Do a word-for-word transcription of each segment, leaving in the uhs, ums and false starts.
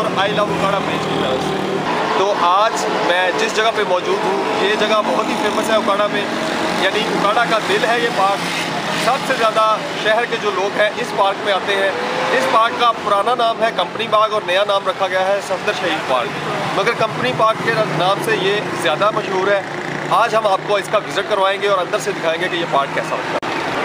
और I love Okara page की तरफ से। तो आज मैं जिस जगह पे मौजूद हूँ, ये जगह बहुत ही फेमस है उकाड़ा में, यानी उकाड़ा का दिल है ये पार्क। सबसे ज़्यादा शहर के जो लोग हैं इस पार्क में आते हैं। इस पार्क का पुराना नाम है कंपनी बाग और नया नाम रखा गया है सफदर शहीद पार्क, मगर कंपनी पार्क के नाम से ये ज़्यादा मशहूर है। आज हम आपको इसका विज़िट करवाएंगे और अंदर से दिखाएंगे कि ये पार्क कैसा लगता है।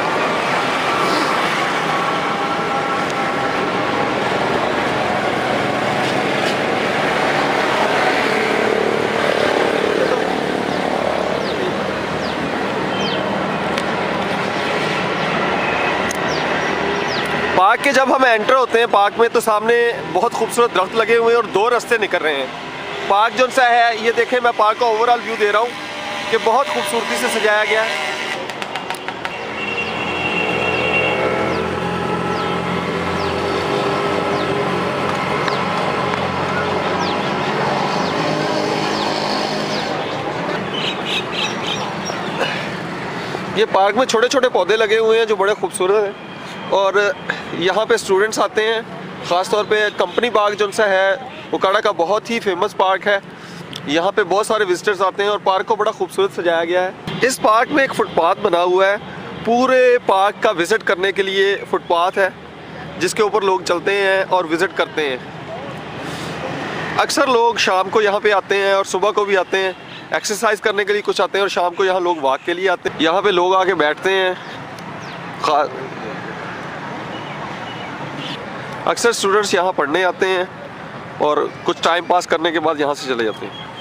पार्क के जब हम एंटर होते हैं पार्क में, तो सामने बहुत खूबसूरत दरख्त लगे हुए हैं और दो रास्ते निकल रहे हैं। पार्क जो सा है, ये देखें, मैं पार्क का ओवरऑल व्यू दे रहा हूँ कि बहुत खूबसूरती से सजाया गया है। ये पार्क में छोटे छोटे पौधे लगे हुए हैं जो बड़े खूबसूरत हैं, और यहाँ पे स्टूडेंट्स आते हैं। ख़ास तौर पे कंपनी बाग जो सा है उकाड़ा का बहुत ही फेमस पार्क है। यहाँ पे बहुत सारे विजिटर्स आते हैं और पार्क को बड़ा खूबसूरत सजाया गया है। इस पार्क में एक फुटपाथ बना हुआ है। पूरे पार्क का विज़िट करने के लिए फुटपाथ है जिसके ऊपर लोग चलते हैं और विज़िट करते हैं। अक्सर लोग शाम को यहाँ पे आते हैं और सुबह को भी आते हैं, एक्सरसाइज करने के लिए कुछ आते हैं, और शाम को यहाँ लोग वॉक के लिए आते हैं। यहाँ पे लोग आके बैठते हैं। अक्सर स्टूडेंट्स यहाँ पढ़ने आते हैं और कुछ टाइम पास करने के बाद यहाँ से चले जाते हैं।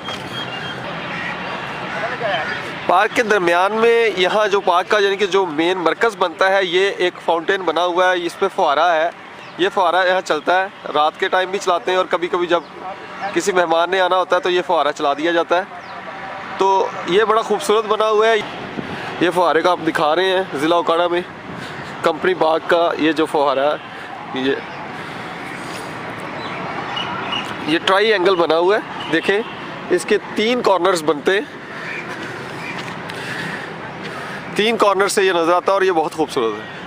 पार्क के दरमियान में यहाँ जो पार्क का यानी कि जो मेन मरकज़ बनता है, ये एक फाउंटेन बना हुआ है। इस पर फुहारा है। ये फुहारा यहाँ चलता है, रात के टाइम भी चलाते हैं और कभी कभी जब किसी मेहमान ने आना होता है तो ये फुहारा चला दिया जाता है। तो ये बड़ा खूबसूरत बना हुआ है। ये फुहारे का आप दिखा रहे हैं ज़िला उकाड़ा में कंपनी बाग का ये जो फुहारा है, ये ये ट्राई एंगल बना हुआ है। देखें, इसके तीन कॉर्नर्स बनते हैं, तीन कॉर्नर से ये नज़र आता है और ये बहुत खूबसूरत है।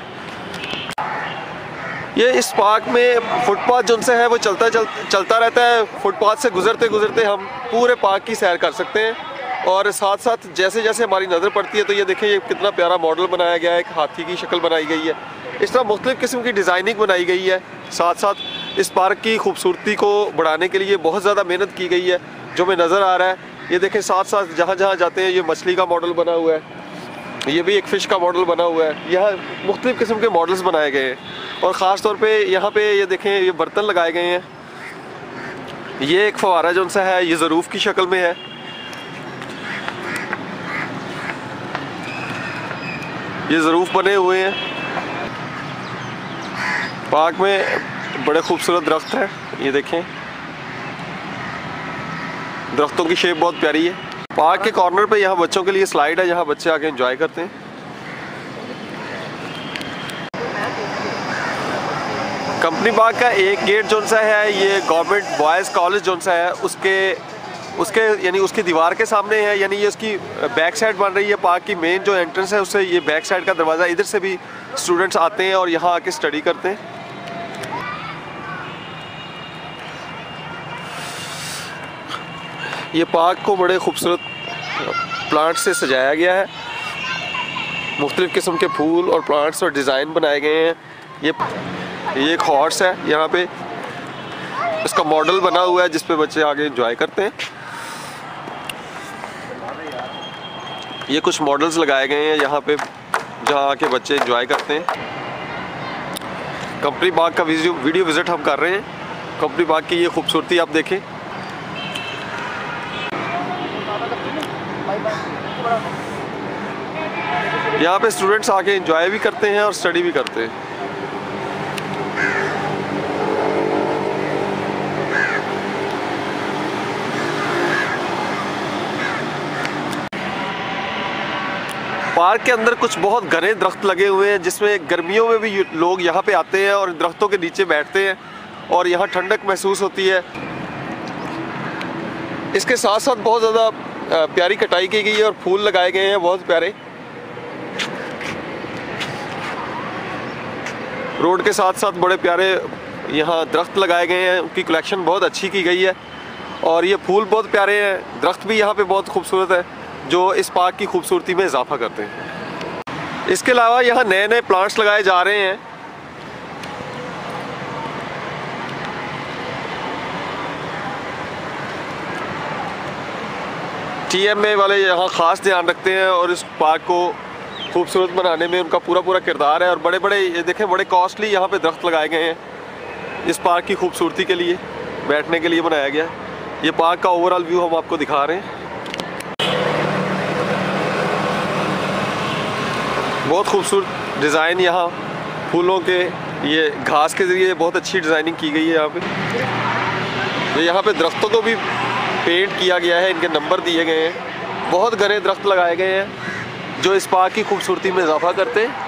ये इस पार्क में फुटपाथ जो से है वो चलता चल, चलता रहता है। फुटपाथ से गुजरते गुजरते हम पूरे पार्क की सैर कर सकते हैं, और साथ साथ जैसे जैसे हमारी नज़र पड़ती है तो ये देखें, ये कितना प्यारा मॉडल बनाया गया है। एक हाथी की शक्ल बनाई गई है। इस तरह मुख्तलिफ़ किस्म की डिज़ाइनिंग बनाई गई है। साथ साथ इस पार्क की खूबसूरती को बढ़ाने के लिए बहुत ज़्यादा मेहनत की गई है जो हमें नज़र आ रहा है। ये देखें, साथ साथ जहाँ जहाँ जाते हैं ये मछली का मॉडल बना हुआ है, ये भी एक फ़िश का मॉडल बना हुआ है। यहाँ मुख्तलिफ़ किस्म के मॉडल्स बनाए गए हैं, और ख़ास तौर पे यहाँ पे ये देखें, ये बर्तन लगाए गए हैं। ये एक फवारा जो सा है ये ज़रूफ़ की शक्ल में है। ये ज़रूफ़ बने हुए हैं। पार्क में बड़े खूबसूरत दरख्त हैं। ये देखें, दरख्तों की शेप बहुत प्यारी है। पार्क के कॉर्नर पे यहाँ बच्चों के लिए स्लाइड है, जहाँ बच्चे आके एंजॉय करते हैं। कंपनी बाग का एक गेट जो सा है ये गवर्नमेंट बॉयज़ कॉलेज जो सा है उसके उसके यानी उसकी दीवार के सामने है, यानी ये उसकी बैक साइड बन रही है। पार्क की मेन जो एंट्रेंस है उससे ये बैक साइड का दरवाज़ा, इधर से भी स्टूडेंट्स आते हैं और यहाँ आके स्टडी करते हैं। ये पार्क को बड़े खूबसूरत प्लांट से सजाया गया है। मुख्तलिफ़ किस्म के फूल और प्लांट्स और डिज़ाइन बनाए गए हैं। ये ये एक हॉर्स है, यहाँ पे इसका मॉडल बना हुआ है जिस पे बच्चे आगे एंजॉय करते हैं। ये कुछ मॉडल्स लगाए गए हैं यहाँ पे जहाँ आके बच्चे एंजॉय करते हैं। कंपनी बाग का वीडियो वीडियो विज़िट हम कर रहे हैं। कंपनी बाग की ये खूबसूरती आप देखें। यहाँ पे स्टूडेंट्स आके एंजॉय भी करते हैं और स्टडी भी करते हैं। पार्क के अंदर कुछ बहुत घने दरख्त लगे हुए हैं जिसमें गर्मियों में भी लोग यहाँ पे आते हैं और दरख्तों के नीचे बैठते हैं और यहाँ ठंडक महसूस होती है। इसके साथ साथ बहुत ज़्यादा प्यारी कटाई की गई है और फूल लगाए गए हैं बहुत प्यारे। रोड के साथ साथ बड़े प्यारे यहाँ दरख्त लगाए गए हैं, उनकी कलेक्शन बहुत अच्छी की गई है और ये फूल बहुत प्यारे हैं, दरख्त भी यहाँ पे बहुत खूबसूरत है जो इस पार्क की खूबसूरती में इजाफा करते हैं। इसके अलावा यहाँ नए नए प्लांट्स लगाए जा रहे हैं। टी एम ए वाले यहाँ ख़ास ध्यान रखते हैं और इस पार्क को खूबसूरत बनाने में उनका पूरा पूरा किरदार है और बड़े बड़े ये देखें बड़े कॉस्टली यहाँ पे दरख्त लगाए गए हैं इस पार्क की खूबसूरती के लिए, बैठने के लिए बनाया गया है। ये पार्क का ओवरऑल व्यू हम आपको दिखा रहे हैं। बहुत खूबसूरत डिज़ाइन यहाँ फूलों के, ये घास के ज़रिए बहुत अच्छी डिज़ाइनिंग की गई है यहाँ पे। तो यहाँ पे दरख्तों को भी पेंट किया गया है, इनके नंबर दिए गए हैं। बहुत घने दरख्त लगाए गए हैं जो इस पार्क की खूबसूरती में इजाफा करते हैं।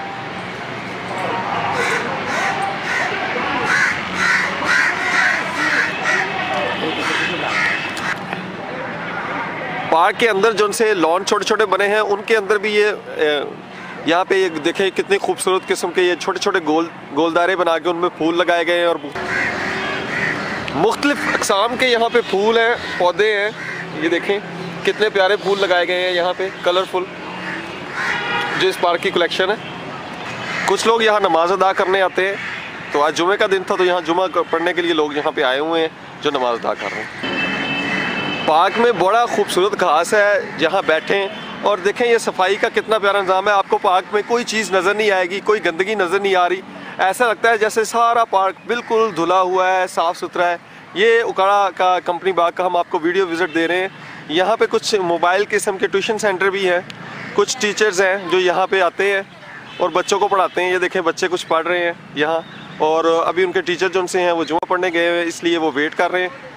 पार्क के अंदर जो उनसे लॉन छोटे छोटे बने हैं उनके अंदर भी ये यहाँ पे ये देखें कितने खूबसूरत किस्म के ये छोटे छोटे गोल गोलदारे बना के उनमें फूल लगाए गए हैं और मुख्तलिफ अक़साम के यहाँ पे फूल हैं, पौधे हैं। ये देखें कितने प्यारे फूल लगाए गए हैं यहाँ पे कलरफुल, जो इस पार्क की कलेक्शन है। कुछ लोग यहाँ नमाज अदा करने आते हैं, तो आज जुमे का दिन था तो यहाँ जुमा पढ़ने के लिए लोग यहाँ पे आए हुए हैं जो नमाज अदा कर रहे हैं। पार्क में बड़ा खूबसूरत घास है, जहाँ बैठें और देखें ये सफाई का कितना प्यारा निज़ाम है। आपको पार्क में कोई चीज़ नज़र नहीं आएगी, कोई गंदगी नज़र नहीं आ रही। ऐसा लगता है जैसे सारा पार्क बिल्कुल धुला हुआ है, साफ़ सुथरा है। ये उकाड़ा का कंपनी बाग का हम आपको वीडियो विज़िट दे रहे हैं। यहाँ पे कुछ मोबाइल किस्म के ट्यूशन सेंटर भी हैं, कुछ टीचर्स हैं जो यहाँ पे आते हैं और बच्चों को पढ़ाते हैं। ये देखें बच्चे कुछ पढ़ रहे हैं यहाँ और अभी उनके टीचर जो उनसे हैं वो जुमा पढ़ने गए हुए हैं, इसलिए वो वेट कर रहे हैं।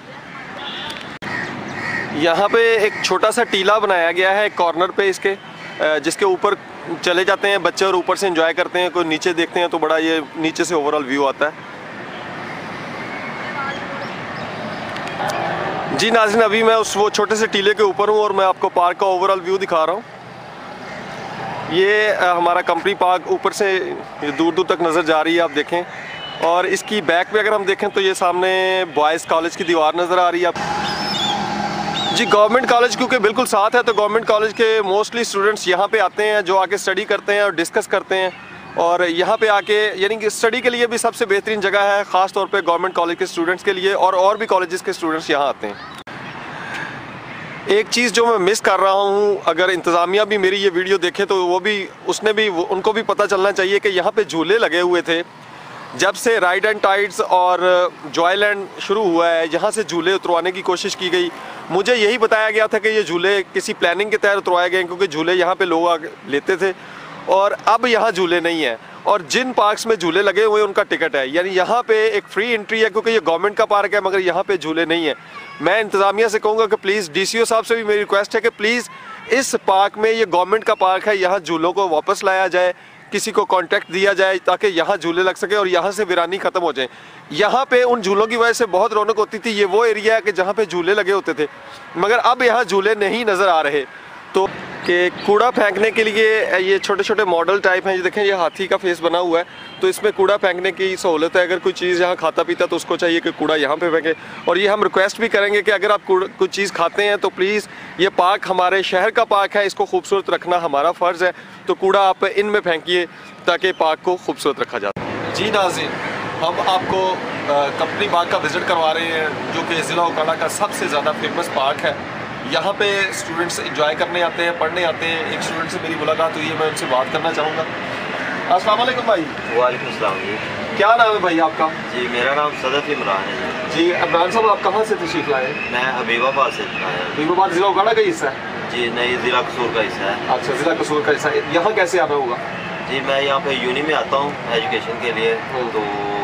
यहाँ पे एक छोटा सा टीला बनाया गया है कॉर्नर पे इसके, जिसके ऊपर चले जाते हैं बच्चे और ऊपर से एंजॉय करते हैं। कोई नीचे देखते हैं तो बड़ा ये नीचे से ओवरऑल व्यू आता है। जी नाज़रीन, अभी मैं उस वो छोटे से टीले के ऊपर हूँ और मैं आपको पार्क का ओवरऑल व्यू दिखा रहा हूँ। ये हमारा कंपनी पार्क ऊपर से दूर दूर तक नज़र जा रही है, आप देखें। और इसकी बैक पे अगर हम देखें तो ये सामने बॉयज़ कॉलेज की दीवार नज़र आ रही है आप। जी गवर्नमेंट कॉलेज क्योंकि बिल्कुल साथ है तो गवर्नमेंट कॉलेज के मोस्टली स्टूडेंट्स यहाँ पे आते हैं, जो आके स्टडी करते हैं और डिस्कस करते हैं। और यहाँ पे आके यानी कि स्टडी के लिए भी सबसे बेहतरीन जगह है, ख़ास तौर पे गवर्नमेंट कॉलेज के स्टूडेंट्स के लिए, और और भी कॉलेजेस के स्टूडेंट्स यहाँ आते हैं। एक चीज़ जो मैं मिस कर रहा हूँ, अगर इंतज़ामिया भी मेरी ये वीडियो देखे तो वो भी उसने भी उनको भी पता चलना चाहिए कि यहाँ पे झूले लगे हुए थे। जब से राइड एंड टाइड्स और जॉयलैंड शुरू हुआ है, यहाँ से झूले उतरवाने की कोशिश की गई। मुझे यही बताया गया था कि ये झूले किसी प्लानिंग के तहत उतरवाए गए, क्योंकि झूले यहाँ पे लोग आगे लेते थे और अब यहाँ झूले नहीं हैं। और जिन पार्क्स में झूले लगे हुए हैं उनका टिकट है, यानी यहाँ पे एक फ्री एंट्री है, क्योंकि ये गवर्नमेंट का पार्क है मगर यहाँ पे झूले नहीं है। मैं इंतज़ामिया से कहूँगा कि प्लीज़, डी सी ओ साहब से भी मेरी रिक्वेस्ट है कि प्लीज़ इस पार्क में, ये गवर्नमेंट का पार्क है, यहाँ झूलों को वापस लाया जाए, किसी को कॉन्ट्रैक्ट दिया जाए ताकि यहाँ झूले लग सके और यहाँ से वीरानी ख़त्म हो जाए। यहाँ पे उन झूलों की वजह से बहुत रौनक होती थी। ये वो एरिया है कि जहाँ पे झूले लगे होते थे, मगर अब यहाँ झूले नहीं नज़र आ रहे। तो कि कूड़ा फेंकने के लिए ये छोटे छोटे मॉडल टाइप हैं, ये देखें ये हाथी का फेस बना हुआ है, तो इसमें कूड़ा फेंकने की सहूलत है। अगर कोई चीज़ यहाँ खाता पीता तो उसको चाहिए कि कूड़ा यहाँ पे फेंके। और ये हम रिक्वेस्ट भी करेंगे कि अगर आप कुछ चीज़ खाते हैं तो प्लीज़, ये पार्क हमारे शहर का पार्क है, इसको खूबसूरत रखना हमारा फ़र्ज़ है, तो कूड़ा आप इनमें फेंकिए ताकि पार्क को खूबसूरत रखा जाए। जी नाज़रीन, हम आपको कंपनी बाग का विज़िट करवा रहे हैं, जो कि ज़िला उकाड़ा का सबसे ज़्यादा फेमस पार्क है। यहाँ पे स्टूडेंट्स एंजॉय करने आते हैं, पढ़ने आते हैं। एक स्टूडेंट से मेरी मुलाकात हुई है, मैं उनसे बात करना चाहूँगा। अस्सलाम वालेकुम भाई। वालेकुम सलाम जी। क्या नाम है भाई आपका? जी मेरा नाम सदफ इमरान है। जी इमरान साहब, आप कहाँ से तशरीफ़ लाए? मैं हबीबाबाद से आया। हबीबाबाद ज़िला उकाड़ा का हिस्सा है? जी नहीं, ज़िला कसूर का हिस्सा है। अच्छा, ज़िला कसूर का हिस्सा है। यहाँ कैसे आना होगा? जी मैं यहाँ पे यूनी में आता हूँ एजुकेशन के लिए, तो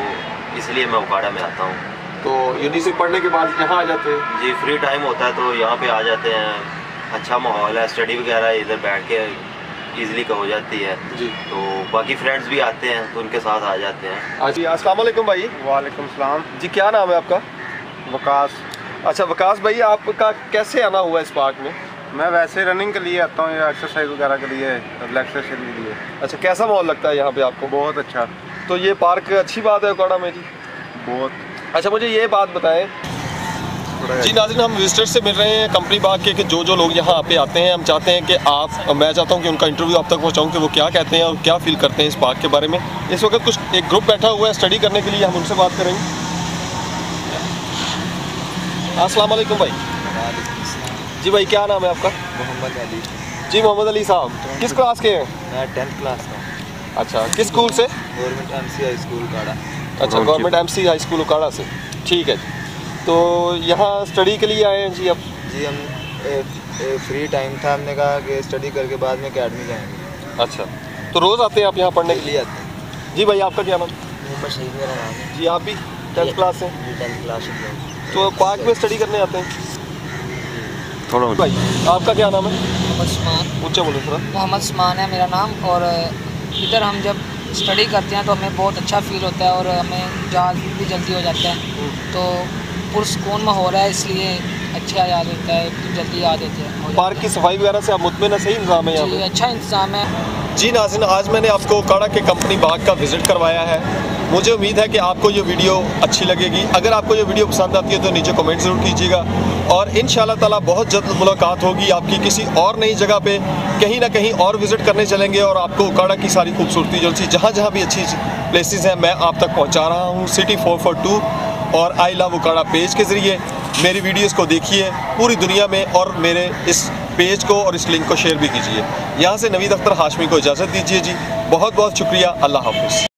इसलिए मैं उकाड़ा में आता हूँ। तो यूनी से पढ़ने के बाद यहाँ आ जाते हैं? जी फ्री टाइम होता है तो यहाँ पे आ जाते हैं। अच्छा माहौल है, स्टडी वगैरह इधर बैठ के ईज़िली हो जाती है जी। तो बाकी फ्रेंड्स भी आते हैं तो उनके साथ आ जाते हैं। जी अस्सलाम वालेकुम भाई। वालेकुम सलाम जी, क्या नाम है आपका? वकास। अच्छा वकास भाई, आपका कैसे आना हुआ इस पार्क में? मैं वैसे रनिंग के लिए आता हूँ या एक्सरसाइज वगैरह के लिए, रिलैक्सेशन के लिए। अच्छा, कैसा माहौल लगता है यहाँ पे आपको? बहुत अच्छा। तो ये पार्क अच्छी बात है उकाड़ा में जी? बहुत अच्छा मुझे ये बात बताएं जी नाज़रीन, हम विजिटर्स से मिल रहे हैं कंपनी बाग के कि जो जो लोग यहाँ पे आते हैं, हम चाहते हैं कि आप मैं चाहता हूँ कि उनका इंटरव्यू आप तक पहुँचाऊँ कि वो क्या कहते हैं और क्या फील करते हैं इस पार्क के बारे में। इस वक्त कुछ एक ग्रुप बैठा हुआ है स्टडी करने के लिए, हम उनसे बात करेंगे। अस्सलाम वालेकुम भाई। जी भाई क्या नाम है आपका? मोहम्मद अली। जी मोहम्मद अली साहब, किस क्लास के हैं? मैं टेंथ क्लास का हूँ। अच्छा, किस स्कूल से? गवर्नमेंट एमसी हाई स्कूल काड़ा। अच्छा, गवर्नमेंट एमसी हाई स्कूल उकाड़ा से, ठीक है जी। तो यहाँ स्टडी के लिए आए हैं जी आप? जी हम ए, ए, फ्री टाइम था, हमने कहा कि स्टडी करके बाद में अकेडमी जाएंगे। अच्छा, तो रोज़ आते हैं आप यहाँ पढ़ने के लिए? आते हैं। जी भाई आपका क्या नाम? मोहम्मद शहीद मेरा नाम है। जी आप भी टेंथ क्लास से? जी टेंथ क्लास से। तो पार्क में स्टडी करने आते हैं? थोड़ा भाई आपका क्या नाम है? मोहम्मद उस्मान। ऊँचा बोलो थोड़ा। मोहम्मद उस्मान है मेरा नाम। और इधर हम जब स्टडी करते हैं तो हमें बहुत अच्छा फील होता है और हमें याद भी जल्दी हो जाता है, तो पुरसकून माहौल है इसलिए अच्छा याद होता है, जल्दी याद होता है। पार्क की सफाई वगैरह से आप मुतमिन हैं? सही इंतजाम है यहाँ जी पे? अच्छा इंतज़ाम है। जी नाज़रीन, आज मैंने आपको उकाड़ा के कंपनी बाग का विज़िट करवाया है। मुझे उम्मीद है कि आपको ये वीडियो अच्छी लगेगी। अगर आपको ये वीडियो पसंद आती है तो नीचे कमेंट ज़रूर कीजिएगा और इंशाल्लाह ताला बहुत जल्द मुलाकात होगी आपकी किसी और नई जगह पे, कहीं ना कहीं और विज़िट करने चलेंगे और आपको उकाड़ा की सारी खूबसूरती जो सी जहाँ जहाँ भी अच्छी प्लेसेस हैं मैं आप तक पहुँचा रहा हूँ। सिटी फोर फोर टू और आई लव उकाड़ा पेज के ज़रिए मेरी वीडियोस को देखिए पूरी दुनिया में और मेरे इस पेज को और इस लिंक को शेयर भी कीजिए। यहाँ से नवीद अख्तर हाशमी को इजाज़त दीजिए जी। बहुत बहुत शुक्रिया। अल्लाह हाफ़िज़।